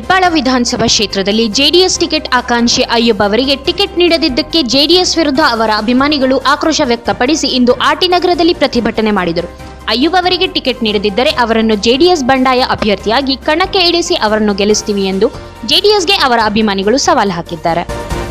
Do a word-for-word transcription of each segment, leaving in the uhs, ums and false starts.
ಹೆಬ್ಬಾಳ ವಿಧಾನಸಭಾ ಕ್ಷೇತ್ರದಲ್ಲಿ JDS ticket ಆಕಾಂಕ್ಷಿ Ayub ಅವರಿಗೆ ಟಿಕೆಟ್ ನೀಡದಿದ್ದಕ್ಕೆ ಜೆಡಿಎಸ್ ವಿರುದ್ಧ ಅವರ ಅಭಿಮಾನಿಗಳು ಆಕ್ರೋಶ ವ್ಯಕ್ತಪಡಿಸಿ ಇಂದು ಆರ್ಟಿ ನಗರದಲ್ಲಿ ಪ್ರತಿಭಟನೆ ಮಾಡಿದರು. ಅಯ್ಯೂಬ್ ಅವರಿಗೆ ಟಿಕೆಟ್ ನೀಡದಿದ್ದರೆ ಅವರನ್ನು ಜೆಡಿಎಸ್ ಬಂಡಾಯ ಅಭ್ಯರ್ಥಿಯಾಗಿ ಕಣಕ್ಕೆ ಇಳಿಸಿ ಅವರನ್ನು ಗೆಲ್ಲಿಸ್ತೀವಿ ಎಂದು ಜೆಡಿಎಸ್ಗೆ ಅವರ ಅಭಿಮಾನಿಗಳು ಸವಾಲು ಹಾಕಿದ್ದಾರೆ.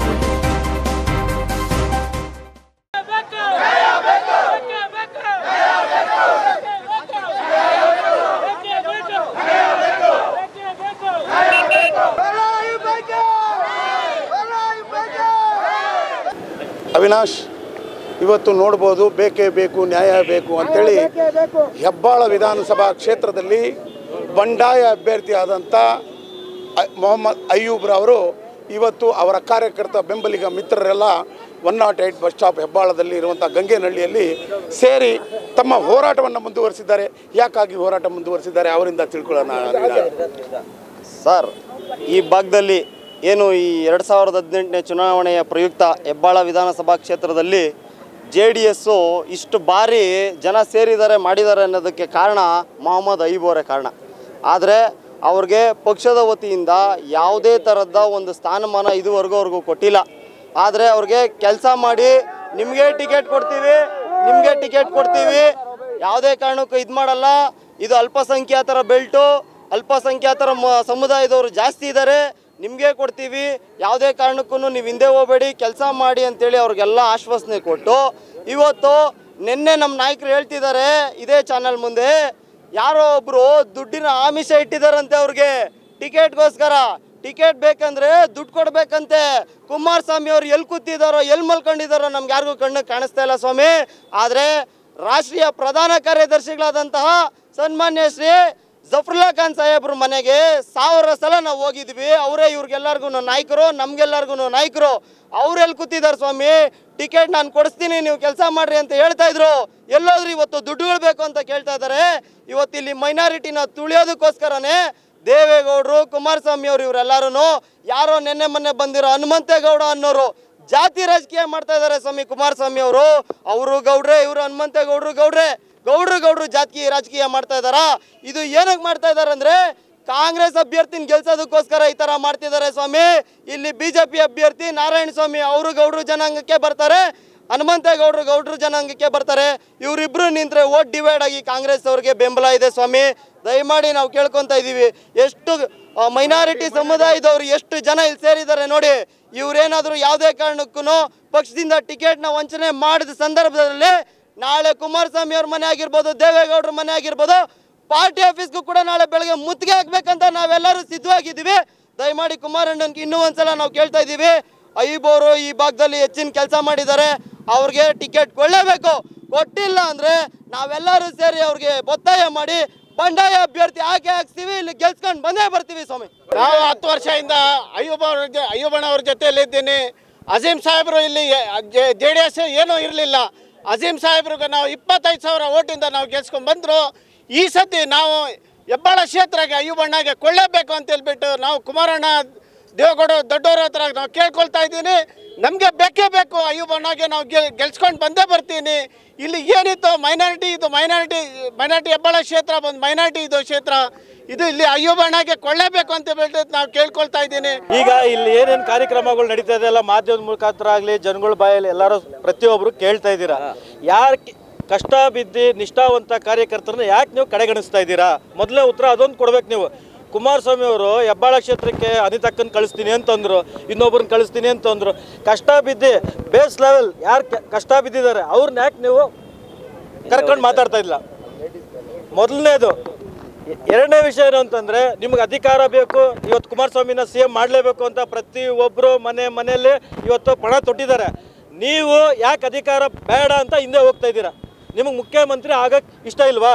ಅವಿನಾಶ್, ಇವತ್ತು ನೋಡ್ಬೋದು ಬೇಕೇ ಬೇಕು ನ್ಯಾಯ ಬೇಕು ಅಂತೇಳಿ ಹೆಬ್ಬಾಳ ವಿಧಾನಸಭಾ ಕ್ಷೇತ್ರದಲ್ಲಿ ಬಂಡಾಯ ಅಭ್ಯರ್ಥಿ ಆದಂಥ ಮೊಹಮ್ಮದ್ ಅಯ್ಯೂಬ್ರವರು ಇವತ್ತು ಅವರ ಕಾರ್ಯಕರ್ತ ಬೆಂಬಲಿಗ ಮಿತ್ರರೆಲ್ಲ one not eight bus stop ಹೆಬ್ಬಾಳದಲ್ಲಿ ಇರುವಂಥ ಗಂಗೇನಹಳ್ಳಿಯಲ್ಲಿ ಸೇರಿ ತಮ್ಮ ಹೋರಾಟವನ್ನು ಮುಂದುವರಿಸಿದ್ದಾರೆ. ಯಾಕಾಗಿ ಹೋರಾಟ ಮುಂದುವರಿಸಿದ್ದಾರೆ ಅವರಿಂದ ತಿಳ್ಕೊಳ್ಳೋಣ. ಸರ್, ಈ ಭಾಗದಲ್ಲಿ ಏನು ಈ ಎರಡು ಸಾವಿರದ ಹದಿನೆಂಟನೇ ಚುನಾವಣೆಯ ಪ್ರಯುಕ್ತ ಹೆಬ್ಬಾಳ ವಿಧಾನಸಭಾ ಕ್ಷೇತ್ರದಲ್ಲಿ ಜೆ ಡಿ ಎಸ್ಸು ಇಷ್ಟು ಬಾರಿ ಜನ ಸೇರಿದ್ದಾರೆ ಮಾಡಿದ್ದಾರೆ ಅನ್ನೋದಕ್ಕೆ ಕಾರಣ ಮೊಹಮ್ಮದ್ ಅಯ್ಯೂಬ್ ಅವರೇ ಕಾರಣ. ಆದರೆ ಅವ್ರಿಗೆ ಪಕ್ಷದ ವತಿಯಿಂದ ಯಾವುದೇ ಥರದ ಒಂದು ಸ್ಥಾನಮಾನ ಇದುವರೆಗೂ ಅವ್ರಿಗೂ ಕೊಟ್ಟಿಲ್ಲ. ಆದರೆ ಅವ್ರಿಗೆ ಕೆಲಸ ಮಾಡಿ ನಿಮಗೆ ಟಿಕೆಟ್ ಕೊಡ್ತೀವಿ ನಿಮಗೆ ಟಿಕೆಟ್ ಕೊಡ್ತೀವಿ ಯಾವುದೇ ಕಾರಣಕ್ಕೂ ಇದು ಮಾಡಲ್ಲ, ಇದು ಅಲ್ಪಸಂಖ್ಯಾತರ ಬೆಲ್ಟು, ಅಲ್ಪಸಂಖ್ಯಾತರ ಸಮುದಾಯದವರು ಜಾಸ್ತಿ ಇದ್ದಾರೆ, ನಿಮಗೆ ಕೊಡ್ತೀವಿ, ಯಾವುದೇ ಕಾರಣಕ್ಕೂ ನೀವು ಹಿಂದೆ ಹೋಗಬೇಡಿ, ಕೆಲಸ ಮಾಡಿ ಅಂತೇಳಿ ಅವ್ರಿಗೆಲ್ಲ ಆಶ್ವಾಸನೆ ಕೊಟ್ಟು ಇವತ್ತು ನಿನ್ನೆ ನಮ್ಮ ನಾಯಕರು ಹೇಳ್ತಿದ್ದಾರೆ ಇದೇ ಚಾನಲ್ ಮುಂದೆ, ಯಾರೋ ಒಬ್ಬರು ದುಡ್ಡಿನ ಆಮಿಷ ಇಟ್ಟಿದ್ದಾರಂತೆ ಅವ್ರಿಗೆ ಟಿಕೆಟ್ಗೋಸ್ಕರ. ಟಿಕೆಟ್ ಬೇಕಂದ್ರೆ ದುಡ್ಡು ಕೊಡಬೇಕಂತೆ. ಕುಮಾರಸ್ವಾಮಿ ಅವರು ಎಲ್ಲಿ ಕೂತಿದ್ದಾರೋ ಎಲ್ಲಿ ಮಲ್ಕೊಂಡಿದ್ದಾರೋ ನಮ್ಗೆ ಯಾರಿಗೂ ಕಣ್ಣು ಕಾಣಿಸ್ತಾ ಇಲ್ಲ ಸ್ವಾಮಿ. ಆದರೆ ರಾಷ್ಟ್ರೀಯ ಪ್ರಧಾನ ಕಾರ್ಯದರ್ಶಿಗಳಾದಂತಹ ಸನ್ಮಾನ್ಯ ಶ್ರೀ ಜಫರುಲ್ಲಾ ಖಾನ್ ಸಾಹೇಬ್ರ ಮನೆಗೆ ಸಾವಿರ ಸಲ ನಾವು ಹೋಗಿದ್ವಿ. ಅವರೇ ಇವ್ರಿಗೆಲ್ಲರಿಗೂ ನಾಯಕರು, ನಮ್ಗೆಲ್ಲರಿಗೂ ನಾಯಕರು. ಅವ್ರೆಲ್ಲಿ ಕೂತಿದ್ದಾರೆ ಸ್ವಾಮಿ, ಟಿಕೆಟ್ ನಾನು ಕೊಡಿಸ್ತೀನಿ ನೀವು ಕೆಲಸ ಮಾಡ್ರಿ ಅಂತ ಹೇಳ್ತಾ ಇದ್ರು. ಎಲ್ಲೋದ್ರೂ ಇವತ್ತು ದುಡ್ಡುಗಳು ಬೇಕು ಅಂತ ಕೇಳ್ತಾ ಇದ್ದಾರೆ. ಇವತ್ತು ಇಲ್ಲಿ ಮೈನಾರಿಟಿನ ತುಳಿಯೋದಕ್ಕೋಸ್ಕರನೇ ದೇವೇಗೌಡರು, ಕುಮಾರಸ್ವಾಮಿ ಅವರು ಇವರೆಲ್ಲರೂ ಯಾರೋ ನೆನ್ನೆ ಮೊನ್ನೆ ಬಂದಿರೋ ಹನುಮಂತೇಗೌಡ ಅನ್ನೋರು ಜಾತಿ ರಾಜಕೀಯ ಮಾಡ್ತಾ ಇದ್ದಾರೆ ಸ್ವಾಮಿ. ಕುಮಾರಸ್ವಾಮಿ ಅವರು ಅವರು ಗೌಡ್ರೆ, ಇವರು ಹನುಮಂತೇಗೌಡರು ಗೌಡ್ರೆ, ಗೌಡ್ರು ಗೌಡ್ರು ಜಾತಿ ರಾಜಕೀಯ ಮಾಡ್ತಾ ಇದ್ದಾರ. ಇದು ಏನಕ್ಕೆ ಮಾಡ್ತಾ ಇದ್ದಾರೆ ಅಂದ್ರೆ ಕಾಂಗ್ರೆಸ್ ಅಭ್ಯರ್ಥಿನ ಗೆಲ್ಸೋದಕ್ಕೋಸ್ಕರ ಈ ತರ ಮಾಡ್ತಿದ್ದಾರೆ ಸ್ವಾಮಿ. ಇಲ್ಲಿ ಬಿಜೆಪಿ ಅಭ್ಯರ್ಥಿ ನಾರಾಯಣ ಸ್ವಾಮಿ ಅವರು ಗೌಡ್ರು ಜನಾಂಗಕ್ಕೆ ಬರ್ತಾರೆ, ಹನುಮಂತೇಗೌಡರು ಗೌಡ್ರು ಜನಾಂಗಕ್ಕೆ ಬರ್ತಾರೆ. ಇವರಿಬ್ರು ನಿಂತ್ರೆ ವೋಟ್ ಡಿವೈಡ್ ಆಗಿ ಕಾಂಗ್ರೆಸ್ ಅವ್ರಿಗೆ ಬೆಂಬಲ ಇದೆ ಸ್ವಾಮಿ. ದಯಮಾಡಿ ನಾವು ಕೇಳ್ಕೊತಾ ಇದ್ದೀವಿ, ಎಷ್ಟು ಮೈನಾರಿಟಿ ಸಮುದಾಯದವರು ಎಷ್ಟು ಜನ ಇಲ್ಲಿ ಸೇರಿದ್ದಾರೆ ನೋಡಿ. ಇವರೇನಾದರೂ ಯಾವುದೇ ಕಾರಣಕ್ಕೂ ಪಕ್ಷದಿಂದ ಟಿಕೆಟ್ನ ವಂಚನೆ ಮಾಡಿದ ಸಂದರ್ಭದಲ್ಲಿ ನಾಳೆ ಕುಮಾರಸ್ವಾಮಿ ಅವ್ರ ಮನೆ ಆಗಿರ್ಬೋದು, ದೇವೇಗೌಡರ ಮನೆ ಆಗಿರ್ಬೋದು, ಪಾರ್ಟಿ ಆಫೀಸ್ಗೂ ಕೂಡ ನಾಳೆ ಬೆಳಗ್ಗೆ ಮುತ್ತಿಗೆ ಹಾಕ್ಬೇಕಂತ ನಾವೆಲ್ಲರೂ ಸಿದ್ಧವಾಗಿದ್ದೀವಿ. ದಯಮಾಡಿ ಕುಮಾರಣ್ಣನ್ಗೆ ಇನ್ನೂ ಒಂದ್ಸಲ ನಾವು ಕೇಳ್ತಾ ಇದ್ದೀವಿ, ಅಯ್ಯೂಬ್ ಅವರು ಈ ಭಾಗದಲ್ಲಿ ಹೆಚ್ಚಿನ ಕೆಲಸ ಮಾಡಿದ್ದಾರೆ, ಅವ್ರಿಗೆ ಟಿಕೆಟ್ ಕೊಳ್ಳೇಬೇಕು. ಕೊಟ್ಟಿಲ್ಲ ಅಂದರೆ ನಾವೆಲ್ಲರೂ ಸೇರಿ ಅವ್ರಿಗೆ ಒತ್ತಾಯ ಮಾಡಿ ಬಂಡಾಯ ಅಭ್ಯರ್ಥಿ ಹಾಕಿ ಹಾಕ್ಸ್ತೀವಿ, ಇಲ್ಲಿ ಗೆಲ್ಸ್ಕೊಂಡು ಬಂದೇ ಬರ್ತೀವಿ ಸ್ವಾಮಿ. ನಾವು ಹತ್ತು ವರ್ಷದಿಂದ ಅಯ್ಯೂಬ್ ಅವ್ರ ಅಯ್ಯೂಬಣ್ಣ ಅವ್ರ ಜೊತೆಯಲ್ಲಿ ಇದ್ದೀನಿ. ಅಜೀಂ ಸಾಹೇಬರು ಇಲ್ಲಿ ಜೆ ಡಿ ಎಸ್ ಏನೂ ಇರಲಿಲ್ಲ. ಅಜೀಂ ಸಾಹೇಬ್ರಿಗೆ ನಾವು ಇಪ್ಪತ್ತೈದು ಸಾವಿರ ಓಟಿಂದ ನಾವು ಗೆಲ್ಸ್ಕೊಂಡು ಬಂದರು. ಈ ಸತಿ ನಾವು ಹೆಬ್ಬಾಳ ಕ್ಷೇತ್ರಕ್ಕೆ ಅಯ್ಯೂಬಣ್ಣಗೆ ಕೊಳ್ಳೇಬೇಕು ಅಂತ ಹೇಳ್ಬಿಟ್ಟು ನಾವು ಕುಮಾರಣ್ಣ ದೇವೇಗೌಡ ದೊಡ್ಡವರ ಹತ್ರ ನಾವು ಕೇಳ್ಕೊಳ್ತಾ ಇದ್ದೀನಿ. ನಮಗೆ ಬೇಕೇ ಬೇಕು, ಅಯ್ಯೂಬಣ್ಣಗೆ ನಾವು ಗೆಲ್ ಗೆಲ್ಸ್ಕೊಂಡು ಬಂದೇ ಬರ್ತೀನಿ. ಇಲ್ಲಿ ಏನಿತ್ತು ಮೈನಾರಿಟಿ, ಇದು ಮೈನಾರಿಟಿ ಮೈನಾರಿಟಿ ಹೆಬ್ಬಾಳ ಕ್ಷೇತ್ರ ಬಂದು ಮೈನಾರಿಟಿ ಇದು ಕ್ಷೇತ್ರ, ಇದು ಇಲ್ಲಿ ಅಯ್ಯೂಬಣ್ಣಗೆ ಕೊಳ್ಳೇಬೇಕು ಅಂತ ಹೇಳ್ಬಿಟ್ಟು ನಾವು ಕೇಳ್ಕೊಳ್ತಾ ಇದ್ದೀನಿ. ಈಗ ಇಲ್ಲಿ ಏನೇನು ಕಾರ್ಯಕ್ರಮಗಳು ನಡೀತಾ ಇದೆ ಎಲ್ಲ ಮಾಧ್ಯಮದ ಮುಖಾಂತರ ಆಗಲಿ ಜನಗಳ ಬಾಯಲ್ಲಿ ಎಲ್ಲರೂ ಪ್ರತಿಯೊಬ್ಬರು ಕೇಳ್ತಾ ಇದ್ದೀರಾ. ಯಾರು ಕಷ್ಟ ಬಿದ್ದು ನಿಷ್ಠಾವಂತ ಕಾರ್ಯಕರ್ತರನ್ನ ಯಾಕೆ ನೀವು ಕಡೆಗಣಿಸ್ತಾ ಇದ್ದೀರಾ? ಮೊದಲೇ ಉತ್ತರ ಅದೊಂದು ಕೊಡ್ಬೇಕು ನೀವು. ಕುಮಾರಸ್ವಾಮಿ ಅವರು ಹೆಬ್ಬಾಳ ಕ್ಷೇತ್ರಕ್ಕೆ ಅನಿತಕ್ಕನ ಕಳಿಸ್ತೀನಿ ಅಂತಂದ್ರು, ಇನ್ನೊಬ್ಬರನ್ನ ಕಳಿಸ್ತೀನಿ ಅಂತಂದ್ರು. ಕಷ್ಟ ಬಿದ್ದು ಬೇಸ್ ಲೆವೆಲ್ ಯಾರು ಕಷ್ಟ ಬಿದ್ದಿದ್ದಾರೆ ಅವ್ರನ್ನ ಯಾಕೆ ನೀವು ಕರ್ಕೊಂಡು ಮಾತಾಡ್ತಾ ಇಲ್ಲ? ಮೊದಲನೇದು. ಎರಡನೇ ವಿಷಯ ಏನು ಅಂತಂದರೆ, ನಿಮ್ಗೆ ಅಧಿಕಾರ ಬೇಕು, ಇವತ್ತು ಕುಮಾರಸ್ವಾಮಿನ ಸಿ ಎಂ ಮಾಡಲೇಬೇಕು ಅಂತ ಪ್ರತಿಯೊಬ್ಬರು ಮನೆ ಮನೆಯಲ್ಲಿ ಇವತ್ತು ಪಣ ತೊಟ್ಟಿದ್ದಾರೆ. ನೀವು ಯಾಕೆ ಅಧಿಕಾರ ಬೇಡ ಅಂತ ಹಿಂದೆ ಹೋಗ್ತಾ ಇದ್ದೀರಾ? ನಿಮಗೆ ಮುಖ್ಯಮಂತ್ರಿ ಆಗಕ್ಕೆ ಇಷ್ಟ ಇಲ್ವಾ?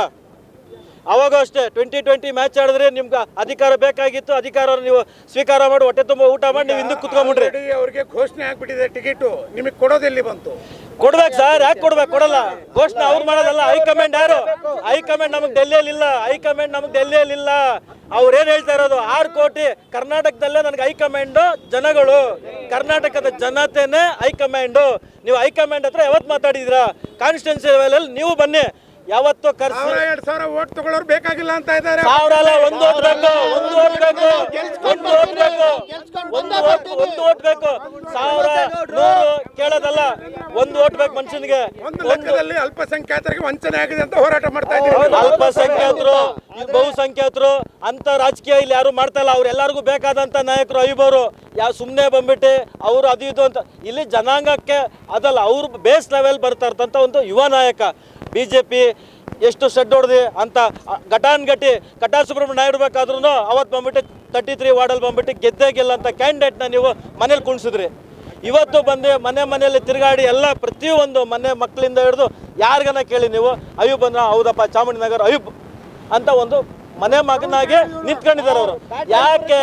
ಅವಾಗ ಅಷ್ಟೇ ಟ್ವೆಂಟಿ ಟ್ವೆಂಟಿ ಮ್ಯಾಚ್ ಆಡಿದ್ರೆ ನಿಮ್ಗೆ ಅಧಿಕಾರ ಬೇಕಾಗಿತ್ತು, ಅಧಿಕಾರ ನೀವು ಸ್ವೀಕಾರ ಮಾಡಿ ಹೊಟ್ಟೆ ತುಂಬ ಊಟ ಮಾಡಿ ನೀವು ಹಿಂದಕ್ಕೆ ಕುತ್ಕೊಂಡ್ಬಿಟ್ರಿ. ಅವ್ರಿಗೆ ಘೋಷಣೆ ಆಗ್ಬಿಟ್ಟಿದೆ ಟಿಕೆಟು, ನಿಮಗೆ ಕೊಡೋದೆಲ್ಲಿ ಬಂತು? ಕೊಡ್ಬೇಕು ಸರ್, ಯಾಕೆ ಕೊಡ್ಬೇಕು? ಕೊಡಲ್ಲ. ಘೋಷಣೆ ಅವ್ರು ಮಾಡೋದಲ್ಲ, ಹೈಕಮಾಂಡ್ ಯಾರು? ಹೈಕಮಾಂಡ್ ನಮಗೆ ಡೆಲ್ಲಿಯಲ್ಲಿ ಇಲ್ಲ, ಹೈಕಮಾಂಡ್ ನಮಗೆ ಡೆಲ್ಲಿಯಲ್ಲಿ ಇಲ್ಲ. ಅವ್ರೇನು ಹೇಳ್ತಾ ಇರೋದು, ಆರು ಕೋಟಿ ಕರ್ನಾಟಕದಲ್ಲೇ ನನಗೆ ಹೈಕಮಾಂಡು ಜನಗಳು, ಕರ್ನಾಟಕದ ಜನತೆನೇ ಹೈಕಮಾಂಡು. ನೀವು ಹೈಕಮಾಂಡ್ ಹತ್ರ ಯಾವತ್ತು ಮಾತಾಡಿದ್ದೀರಾ? ಕಾನ್ಸ್ಟಿಟ್ಯೂನ್ಸಿ ಲೆವೆಲಲ್ಲಿ ನೀವು ಬನ್ನಿ, ಯಾವತ್ತೂ ಕರ್ಸಿ ಎರಡ್ ಸಾವಿರ ಓಟ್ ತಗೊಳ್ಳೋರು ಬೇಕಾಗಿಲ್ಲ ಅಂತ ಇದ್ದಾರೆ. ಸಾವಿರ ಅಲ್ಲ, ಒಂದು ಓಟ್ ಬೇಕು, ಒಂದು ಓಟ್ ಬೇಕು, ಒಂದು ಓಟ್ ಬೇಕು, ಒಂದು ಓಟ್ ಒಂದು ಓಟ್ ಬೇಕು. ಸಾವಿರ ನೂರು ಕೇಳೋದಲ್ಲ, ಒಂದು ಓಟ್ ಬೇಕು ಮನುಷ್ಯನಿಗೆ. ಒಂದು ಲೆಕ್ಕದಲ್ಲಿ ಅಲ್ಪಸಂಖ್ಯಾತರಿಗೆ ವಂಚನೆ ಆಗಿದೆ ಅಂತ ಹೋರಾಟ ಮಾಡ್ತಾ ಇದ್ದೀವಿ. ಅಲ್ಪಸಂಖ್ಯಾತರು, ಬಹುಸಂಖ್ಯಾತರು ಅಂತ ರಾಜಕೀಯ ಇಲ್ಲಿ ಯಾರು ಮಾಡ್ತಾ ಇಲ್ಲ. ಅವ್ರು ಎಲ್ಲರಿಗೂ ಬೇಕಾದಂತ ನಾಯಕರು ಅಯ್ಯೂಬ್ ಅವರು. ಯಾವ ಸುಮ್ಮನೆ ಬಂದ್ಬಿಟ್ಟು ಅವರು ಅದು ಇದು ಅಂತ ಇಲ್ಲಿ ಜನಾಂಗಕ್ಕೆ ಅದಲ್ಲ, ಅವ್ರು ಬೇಸ್ ಲೆವೆಲ್ ಬರ್ತಾ ಇರ್ತಂತ ಒಂದು ಯುವ ನಾಯಕ. ಬಿ ಜೆ ಪಿ ಎಷ್ಟು ಶೆಡ್ ಹೊಡೆದಿ ಅಂತ ಘಟಾನ್ ಗಟ್ಟಿ ಕಟಾ ಸುಬ್ರಹ್ಮಣ್ಯ ಇಡಬೇಕಾದ್ರೂ ಅವತ್ತು ಬಂದ್ಬಿಟ್ಟು ತರ್ಟಿ ತ್ರೀ ವಾರ್ಡಲ್ಲಿ ಬಂದ್ಬಿಟ್ಟು ಗೆದ್ದೇ ಗೆಲ್ಲ ಅಂತ ಕ್ಯಾಂಡಿಡೇಟ್ನ ನೀವು ಮನೇಲಿ ಕುಣಿಸಿದ್ರಿ. ಇವತ್ತು ಬಂದು ಮನೆ ಮನೆಯಲ್ಲಿ ತಿರುಗಾಡಿ ಎಲ್ಲ ಪ್ರತಿಯೊಂದು ಮನೆ ಮಕ್ಕಳಿಂದ ಹಿಡಿದು ಯಾರಿಗನ ಕೇಳಿ ನೀವು ಅಯ್ಯೂಬ್ ಬಂದ್ರ ಹೌದಪ್ಪ ಚಾಮುಂಡಿನಗರ ಅಯ್ಯೂಬ್ ಅಂತ ಒಂದು ಮನೆ ಮಗನಾಗಿ ನಿಂತ್ಕೊಂಡಿದ್ದಾರೆ ಅವರು. ಯಾಕೆ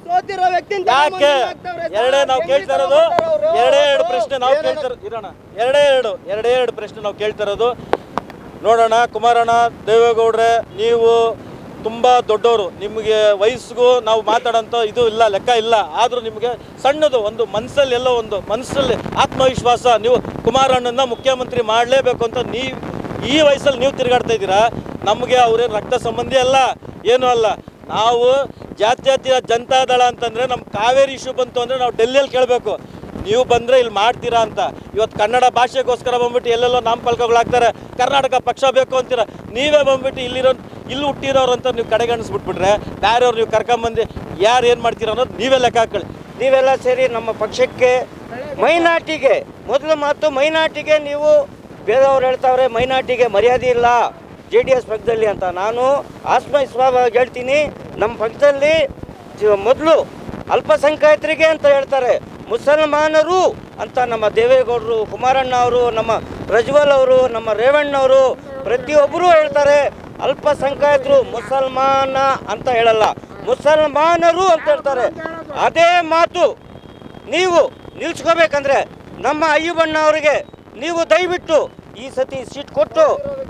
ಯಾಕೆ ಎರಡೇ ನಾವು ಕೇಳ್ತಾ ಇರೋದು, ಎರಡೇ ಎರಡು ಪ್ರಶ್ನೆ ನಾವು ಕೇಳ್ತಾ ಇರೋಣ ಎರಡೇ ಎರಡು ಎರಡೇ ಎರಡು ಪ್ರಶ್ನೆ ನಾವು ಕೇಳ್ತಾ ಇರೋದು. ನೋಡೋಣ, ಕುಮಾರಣ್ಣ, ದೇವೇಗೌಡ್ರೆ, ನೀವು ತುಂಬ ದೊಡ್ಡವರು, ನಿಮಗೆ ವಯಸ್ಸಿಗೂ ನಾವು ಮಾತಾಡೋಂಥ ಇದು ಇಲ್ಲ, ಲೆಕ್ಕ ಇಲ್ಲ. ಆದರೂ ನಿಮಗೆ ಸಣ್ಣದು ಒಂದು ಮನಸ್ಸಲ್ಲಿ ಎಲ್ಲೋ ಒಂದು ಮನಸ್ಸಲ್ಲಿ ಆತ್ಮವಿಶ್ವಾಸ, ನೀವು ಕುಮಾರಣ್ಣನ ಮುಖ್ಯಮಂತ್ರಿ ಮಾಡಲೇಬೇಕು ಅಂತ ನೀವು ಈ ವಯಸ್ಸಲ್ಲಿ ನೀವು ತಿರುಗಾಡ್ತಾ ಇದ್ದೀರಾ. ನಮಗೆ ಅವರೇನು ರಕ್ತ ಸಂಬಂಧಿ ಅಲ್ಲ, ಏನೂ ಅಲ್ಲ. ನಾವು ಜಾತ್ಯತೀತ ಜನತಾದಳ ಅಂತಂದರೆ ನಮ್ಮ ಕಾವೇರಿ ಇಶ್ಯೂ ಬಂತು ಅಂದರೆ ನಾವು ಡೆಲ್ಲಿಯಲ್ಲಿ ಕೇಳಬೇಕು, ನೀವು ಬಂದರೆ ಇಲ್ಲಿ ಮಾಡ್ತೀರಾ ಅಂತ. ಇವತ್ತು ಕನ್ನಡ ಭಾಷೆಗೋಸ್ಕರ ಬಂದ್ಬಿಟ್ಟು ಎಲ್ಲೆಲ್ಲೋ ನಾಮಫಲಕಗಳಾಗ್ತಾರೆ, ಕರ್ನಾಟಕ ಪಕ್ಷ ಬೇಕು ಅಂತೀರ. ನೀವೇ ಬಂದ್ಬಿಟ್ಟು ಇಲ್ಲಿರೋ ಇಲ್ಲಿ ಹುಟ್ಟಿರೋರು ಅಂತ ನೀವು ಕಡೆಗಣಿಸ್ಬಿಟ್ಬಿಟ್ರೆ ಬೇರೆಯವ್ರು ನೀವು ಕರ್ಕೊಂಬಂದು ಯಾರು ಏನು ಮಾಡ್ತೀರ ಅನ್ನೋದು ನೀವೇ ಲೆಕ್ಕ ಹಾಕೊಳ್ಳಿ. ನೀವೆಲ್ಲ ಸೇರಿ ನಮ್ಮ ಪಕ್ಷಕ್ಕೆ ಮೈನಾಟಿಗೆ ಮೊದಲು ಮಾತು ಮೈನಾಟಿಗೆ ನೀವು ಬೇರೆಯವ್ರು ಹೇಳ್ತಾವ್ರೆ ಮೈನಾಟಿಗೆ ಮರ್ಯಾದೆ ಇಲ್ಲ ಜೆ ಡಿ ಎಸ್ ಪಕ್ಷದಲ್ಲಿ ಅಂತ. ನಾನು ಆತ್ಮವಿಶ್ವಾಸವಾಗಿ ಹೇಳ್ತೀನಿ, ನಮ್ಮ ಪಕ್ಷದಲ್ಲಿ ಮೊದಲು ಅಲ್ಪಸಂಖ್ಯಾತರಿಗೆ ಅಂತ ಹೇಳ್ತಾರೆ, ಮುಸಲ್ಮಾನರು ಅಂತ ನಮ್ಮ ದೇವೇಗೌಡರು, ಕುಮಾರಣ್ಣ ಅವರು, ನಮ್ಮ ಪ್ರಜ್ವಲ್ ಅವರು, ನಮ್ಮ ರೇವಣ್ಣವರು ಪ್ರತಿಯೊಬ್ಬರು ಹೇಳ್ತಾರೆ. ಅಲ್ಪಸಂಖ್ಯಾತರು ಮುಸಲ್ಮಾನ ಅಂತ ಹೇಳಲ್ಲ, ಮುಸಲ್ಮಾನರು ಅಂತ ಹೇಳ್ತಾರೆ. ಅದೇ ಮಾತು ನೀವು ನಿಲ್ಸ್ಕೋಬೇಕಂದ್ರೆ ನಮ್ಮ ಅಯ್ಯೂಬಣ್ಣ ಅವರಿಗೆ ನೀವು ದಯವಿಟ್ಟು ಈ ಸತಿ ಸೀಟ್ ಕೊಟ್ಟು,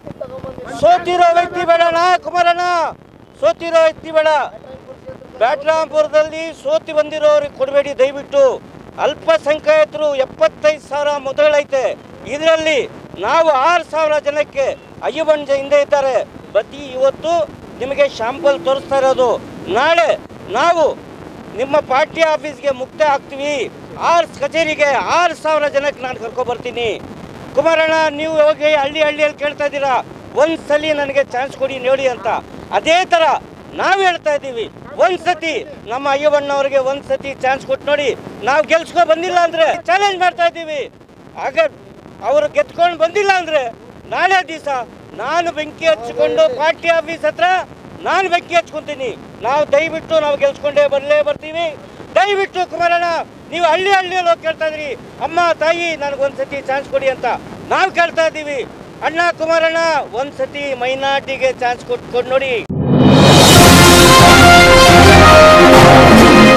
ಸೋತಿರೋ ವ್ಯಕ್ತಿ ಬೇಡಣ ಕುಮಾರಣ್ಣ, ಸೋತಿರೋ ವ್ಯಕ್ತಿ ಬೇಡ. ಬ್ಯಾಟ್ರಾಂಪುರದಲ್ಲಿ ಸೋತಿ ಬಂದಿರೋರಿಗೆ ಕೊಡಬೇಡಿ ದಯವಿಟ್ಟು. ಅಲ್ಪಸಂಖ್ಯಾತರು ಎಪ್ಪತ್ತೈದು ಸಾವಿರ ಮೊದಲೈತೆ, ಇದರಲ್ಲಿ ನಾವು ಆರು ಸಾವಿರ ಜನಕ್ಕೆ ಅಯ್ಯೂಬಣ್ಣ ಹಿಂದೆ ಇದ್ದಾರೆ. ಪ್ರತಿ ಇವತ್ತು ನಿಮಗೆ ಶಾಂಪಲ್ ತೋರಿಸ್ತಾ ಇರೋದು. ನಾಳೆ ನಾವು ನಿಮ್ಮ ಪಾರ್ಟಿ ಆಫೀಸ್ಗೆ ಮುಕ್ತ ಆಗ್ತೀವಿ, ಆರು ಕಚೇರಿಗೆ ಆರು ಸಾವಿರ ಜನಕ್ಕೆ ನಾನು ಕರ್ಕೊಬರ್ತೀನಿ. ಕುಮಾರಣ್ಣ, ನೀವು ಹೋಗಿ ಹಳ್ಳಿ ಹಳ್ಳಿಯಲ್ಲಿ ಕೇಳ್ತಾ ಇದ್ದೀರಾ ಒಂದ್ಸಲಿ ನನಗೆ ಚಾನ್ಸ್ ಕೊಡಿ ನೋಡಿ ಅಂತ. ಅದೇ ಥರ ನಾವು ಹೇಳ್ತಾ ಇದ್ದೀವಿ, ಒಂದ್ಸತಿ ನಮ್ಮ ಅಯ್ಯವ್ವಣ್ಣವ್ರಿಗೆ ಒಂದ್ಸತಿ ಚಾನ್ಸ್ ಕೊಟ್ಟು ನೋಡಿ. ನಾವು ಗೆಲ್ಸ್ಕೊ ಬಂದಿಲ್ಲ ಅಂದರೆ ಚಾಲೆಂಜ್ ಮಾಡ್ತಾ ಇದ್ದೀವಿ. ಆಗ ಅವರು ಗೆದ್ಕೊಂಡು ಬಂದಿಲ್ಲ ಅಂದರೆ ನಾಳೆ ದಿವಸ ನಾನು ಬೆಂಕಿ ಹಚ್ಕೊಂಡು ಪಾರ್ಟಿ ಆಫೀಸ್ ಹತ್ರ ನಾನು ಬೆಂಕಿ ಹಚ್ಕೊತೀನಿ. ನಾವು ದಯವಿಟ್ಟು ನಾವು ಗೆಲ್ಸ್ಕೊಂಡೇ ಬರಲೇ ಬರ್ತೀವಿ. ದಯವಿಟ್ಟು ಕುಮಾರಣ್ಣ, ನೀವು ಹಳ್ಳಿ ಹಳ್ಳಿಯಲ್ಲಿ ಹೋಗಿ ಕೇಳ್ತಾ ಇದ್ರಿ ಅಮ್ಮ ತಾಯಿ ನನಗೊಂದ್ಸತಿ ಚಾನ್ಸ್ ಕೊಡಿ ಅಂತ. ನಾವು ಕೇಳ್ತಾ ಇದ್ದೀವಿ, ಅಣ್ಣ ಕುಮಾರಣ್ಣ ಒಂದ್ಸತಿ ಮೈನಾಟಿಗೆ ಚಾನ್ಸ್ ಕೊಟ್ಟು ಕೊಟ್ಟು ನೋಡಿ.